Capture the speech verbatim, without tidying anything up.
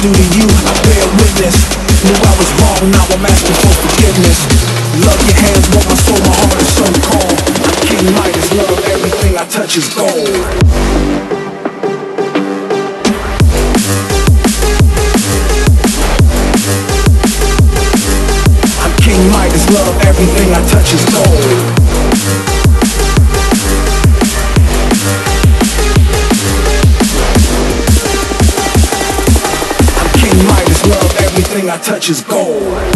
do to you, I bear witness. Knew I was wrong, now I'm asking for forgiveness. Love your hands, want my soul, my heart is so calm. I'm King Midas, love everything I touch is gold. King Midas, love everything I touch is gold. I'm King Midas, love everything I touch is gold.